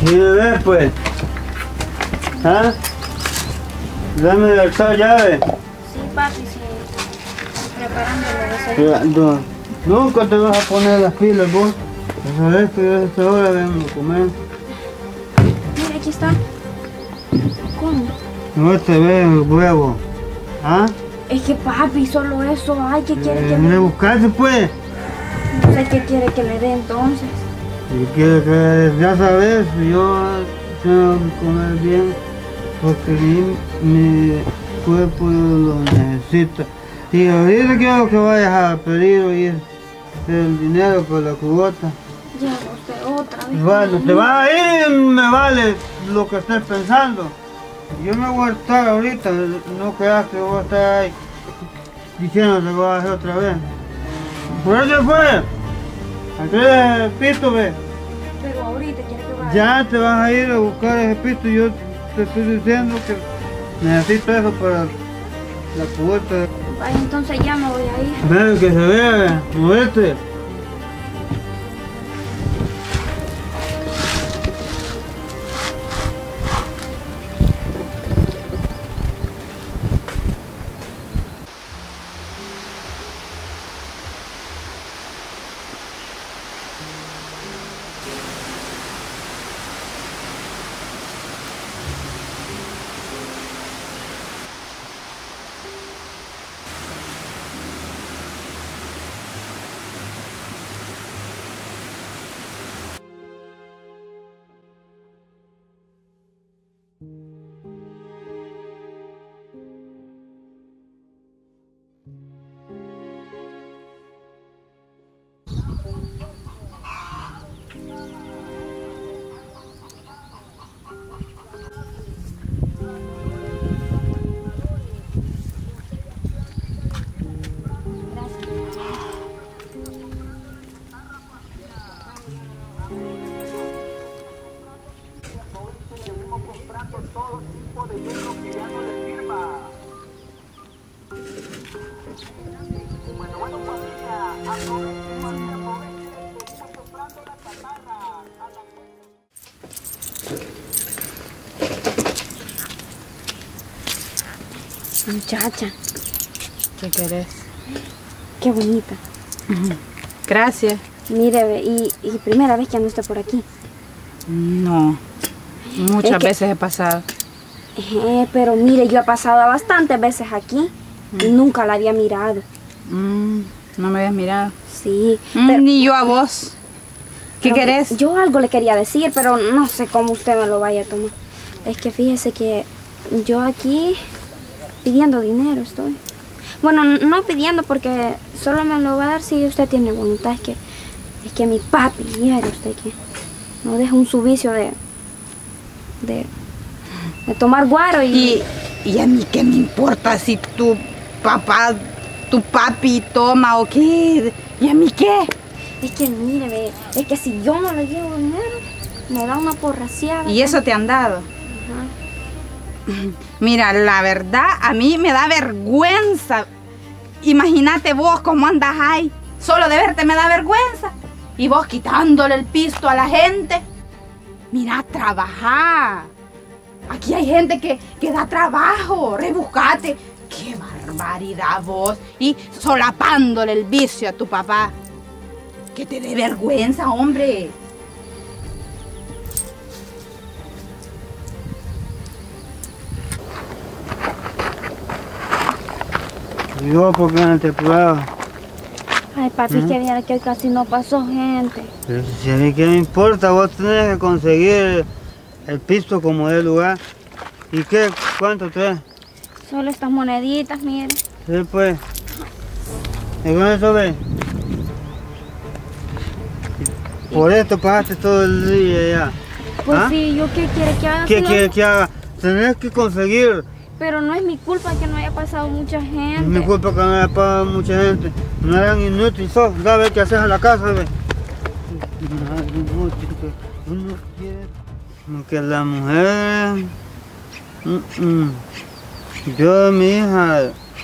Y bebé, pues. ¿Ah? Dame la llave. Sí, papi, sí. Preparando la receta. Nunca te vas a poner las pilas, vos. Sabes que a esta hora vengo a comer. Mira, aquí está. ¿Cómo? No te ves el huevo. ¿Ah? Es que papi, solo eso. Ay, ¿qué quiere que Me le... buscaste, pues. No sé qué quiere que le dé entonces. Si quieres que ya sabes, yo tengo que comer bien porque mi cuerpo lo necesita. Y ahorita quiero que vayas a pedir oír el dinero por la cubota. Ya usted otra vez. Bueno, te vas a ir y me vale lo que estés pensando. Yo me voy a estar ahorita, no creas que voy a estar ahí diciendo que voy a hacer otra vez. Por eso fue. Aquí el pito, ve. Pero ahorita quiere que vaya. Ya te vas a ir a buscar ese pito. Yo te estoy diciendo que necesito eso para la cubota. Vaya, entonces ya me voy a ir. Ven, que se vea, movete. Todo tipo de hielo que ya no le sirva. Bueno, familia, aprovechen, seguimos comprando la chatarra a la fuerza. Muchacha, ¿Qué querés? qué bonita. Gracias. Mire, ve, y primera vez que ando usted por aquí. No, muchas veces he pasado. Pero mire, yo he pasado bastantes veces aquí y nunca la había mirado. No me habías mirado. Sí, pero Ni yo a vos. ¿Qué pero querés? yo algo le quería decir, pero no sé cómo usted me lo vaya a tomar. Es que fíjese que yo aquí pidiendo dinero estoy. Bueno, no pidiendo porque solo me lo va a dar si usted tiene voluntad. Es que mi papi quiere usted que no deja un subicio de tomar guaro ¿Y a mí qué me importa si tu papi toma o qué? ¿Y a mí qué? Es que mire, ve, es que si yo no le llevo dinero, me da una porraciada. ¿Y eso te han dado? Ajá. Mira, la verdad, a mí me da vergüenza. Imagínate vos cómo andas ahí. Solo de verte me da vergüenza. Y vos quitándole el pisto a la gente. Mira, trabaja. Aquí hay gente que da trabajo. Rebuscate. ¡Qué barbaridad vos! Y solapándole el vicio a tu papá. Que te dé vergüenza, hombre. Yo, ¿por qué no te apuraba? Ay, papi, es que viera que casi no pasó gente. Pero si a mí qué me importa, vos tenés que conseguir el pisto como de lugar. ¿Y qué? ¿Cuánto traes? Solo estas moneditas, mire. Sí, pues. ¿Y con eso ves? Por esto pasaste todo el día ya. Pues ¿Ah? sí, ¿yo qué quiere que haga? ¿Qué Si no- quieres que haga? Tenés que conseguir. Pero no es mi culpa que no haya pasado mucha gente. Es mi culpa que no haya pasado mucha gente. No eran inútiles, sos. Ya ves qué haces a la casa, ve. No es inútil que uno quiere. Como que la mujer. Yo, mi hija,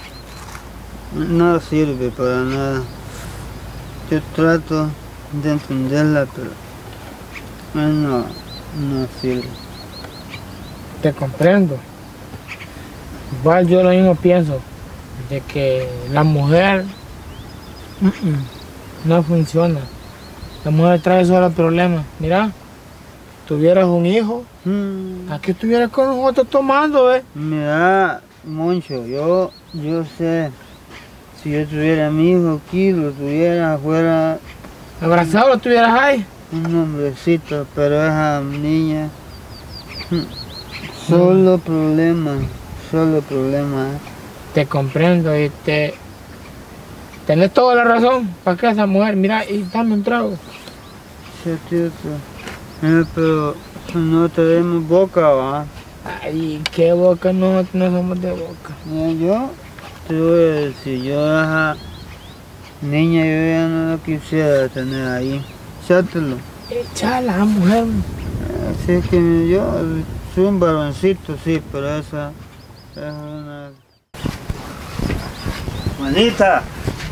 no sirve para nada. Yo trato de entenderla, pero no. no sirve. Te comprendo. Igual yo lo mismo pienso, de que la mujer no funciona. La mujer trae solo problemas. Mira, tuvieras un hijo, aquí estuvieras con nosotros tomando, ¿ves? Mira, Moncho, yo sé, si yo tuviera mi hijo aquí, lo tuviera afuera, Abrazado lo tuvieras ahí. un hombrecito, pero esa niña, solo problemas. Te comprendo y tenés toda la razón. ¿Para qué esa mujer? Mira, y dame un trago. Sí, tío, pero no tenemos boca, va. Ay, qué boca, no somos de boca. Mira, yo te voy a decir, yo a esa niña yo ya no la quisiera tener ahí. Échatelo. Echala, mujer. Así que yo soy un varoncito, sí, pero esa es una... Juanita.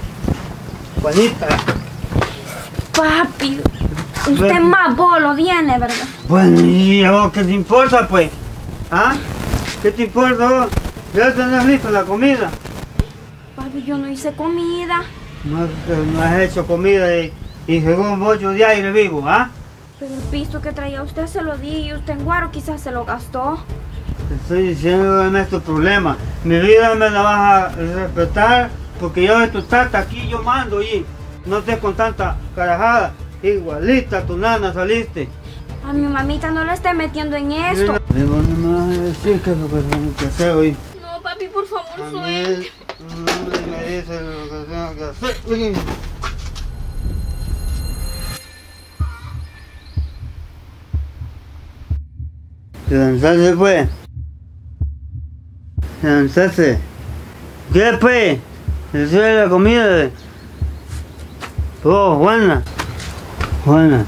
Papi, usted más bolo viene, ¿verdad? Bueno, ¿y a vos qué te importa, pues? ¿Ah? ¿Qué te importa vos? ¿Ya tenés lista la comida? Papi, yo no hice comida. No has hecho comida y según vos yo de aire vivo, ¿ah? Pero el pisto que traía usted se lo di y usted en Guaro quizás se lo gastó. Te estoy diciendo en estos problemas. Mi vida me la vas a respetar porque yo de tu tata aquí yo mando y no estés con tanta carajada. Igualita tu nana saliste. A mi mamita no la esté metiendo en esto. Vos no me vas a decir qué es lo que tengo que hacer hoy. No, papi, por favor, A mí suelte. un hombre me dice lo que tengo que hacer. Uy. Lanzarse pues. Lanzarse. ¿Qué pues? ¿Le sube la comida? Oh, Juana. Juana.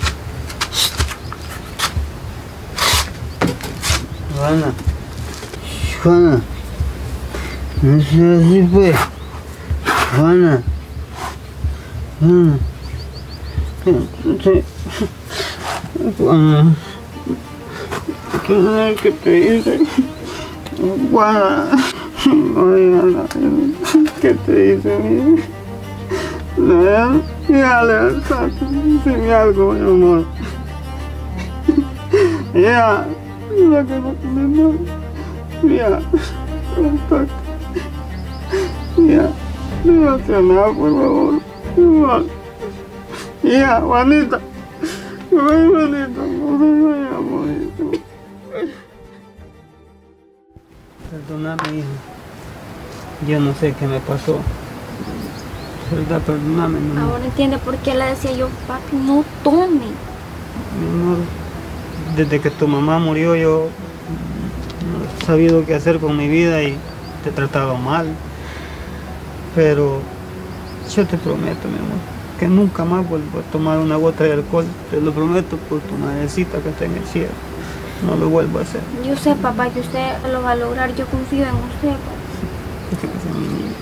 No sea así pues. Juana. ¿Qué te hice? Juana. Oiga, ¿qué te hice, mía? No, ya levantaste, dime algo, mi amor. Ya, lo que no tenemos. Ya, levantaste. Ya, no hagas nada, por favor. Ya, Juanita. Ay, Juanita, no se vaya, amorito. Perdóname, hijo. Yo no sé qué me pasó. ¿Verdad? Perdóname, mi amor. Ahora entiende por qué le decía yo, papi, no tome. Mi amor, desde que tu mamá murió yo no he sabido qué hacer con mi vida y te he tratado mal. Pero yo te prometo, mi amor, que nunca más vuelvo a tomar una gota de alcohol. Te lo prometo por tu madrecita que está en el cielo. No lo vuelvo a hacer. Yo sé, papá, que usted lo va a lograr. Yo confío en usted, papá. Déjame ser mi niño.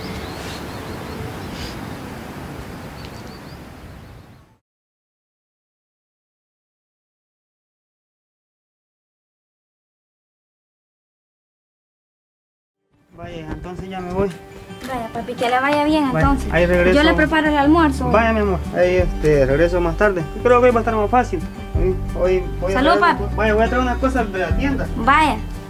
Vaya, entonces ya me voy. Vaya, papi, que le vaya bien Vaya, entonces. ahí regreso. Yo le preparo el almuerzo. Vaya, mi amor, ahí regreso más tarde. Creo que hoy va a estar más fácil. Hoy voy Salud, a traer, papi. vaya, voy a traer unas cosas de la tienda. Vaya.